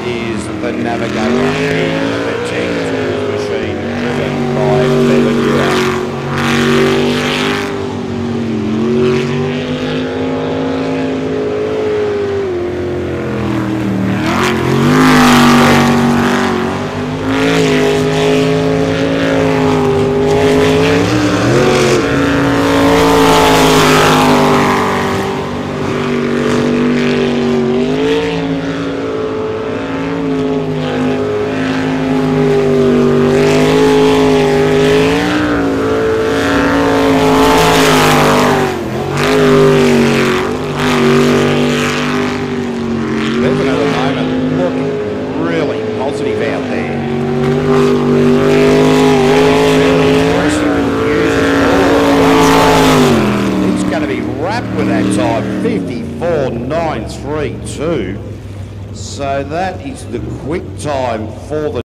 is the Navigator in the Tech Tools machine, driven by Bevan Ewan. Bevan at the moment looking really positive out there. Very impressive and using all the racetrack. It's going to be wrapped with that time, 54.932. So that is the quick time for the